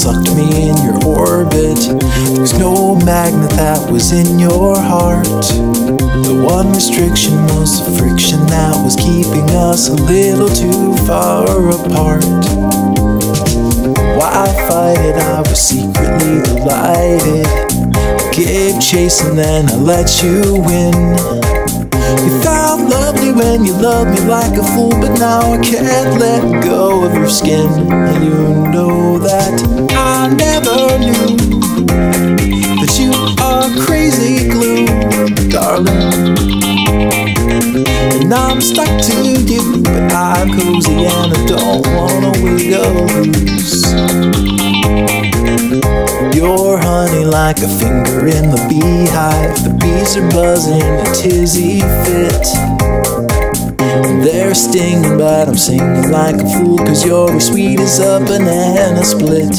sucked me in your orbit. There's no magnet that was in your heart. The one restriction was the friction that was keeping us a little too far apart. Why fight it? I was secretly delighted. Gave chase and then I let you win. You felt lovely when you loved me like a fool, but now I can't let go of your skin. And you know that I never knew that you are crazy glue, darling. And I'm stuck to you, but I'm cozy and I don't wanna wiggle loose. You're honey like a finger in the beehive. The bees are buzzing a tizzy fit. They're stinging but I'm singing like a fool, 'cause you're as sweet as a banana split.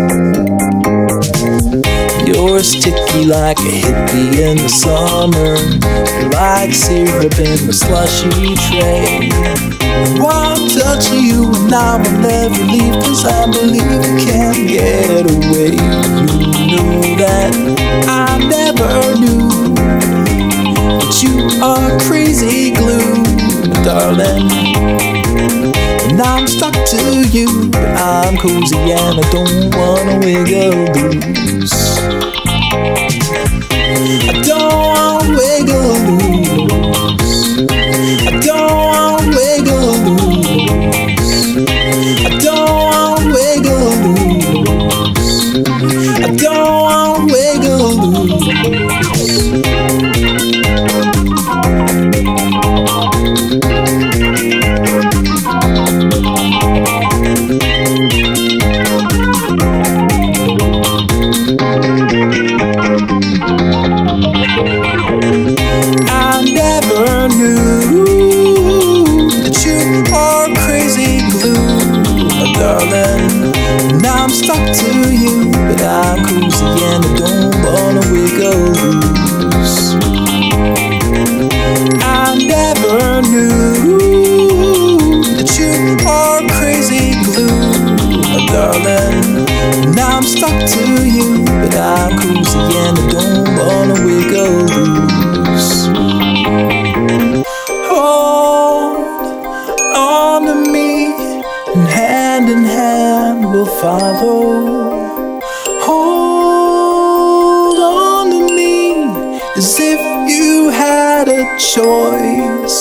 You're sticky like a hippie in the summer. You're like syrup in the slushy tray. One touch of you and I will never leave, 'cause I believe you can't get away. You know that I never knew that you are crazy glue, darling. And I'm stuck to you, but I'm cozy and I don't wanna wiggle loose. I don't wanna wiggle loose. I don't wanna wiggle loose. I don't wanna wiggle loose. I don't wanna wiggle loose. I never knew that you are crazy glue, darling. Now I'm stuck to you, but I'm cozy and I don't wanna wiggle loose. I never knew that you are crazy glue, darling. Now I'm stuck to you, but I'm cozy and I don't wanna wiggle loose. Hold on to me, and hand in hand we'll follow. Hold on to me as if you had a choice.